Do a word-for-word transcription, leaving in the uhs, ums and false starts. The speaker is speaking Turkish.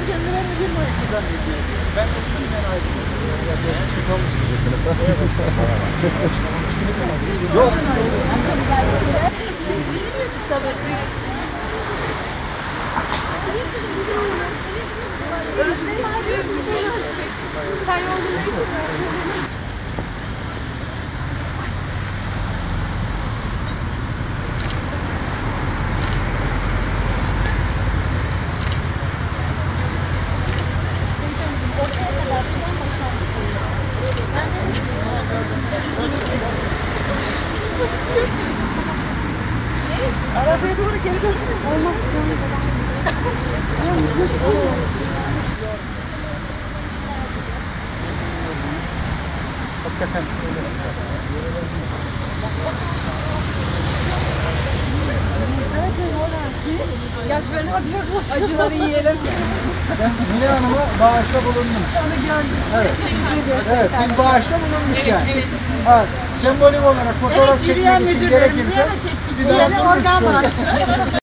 kendilerini bir Mayıs'ta zannediyor. Ben de şimdiden ayrılıyorum. Yok. Özlem abi, sen yolculuğu arabaya doğru geri dön. Olmaz. Hakikaten öyle. Evet, öyle. Yaş böyle yapıyoruz. Acıları yiyelim. Ben Mine Hanım'a bağışta bulundum. Onu gördüm. Evet. Evet, biz bağışta bulunduk yani. Ha, sembolik olarak fotoğraf çekmek için gerekirse bir daha organ bağışı.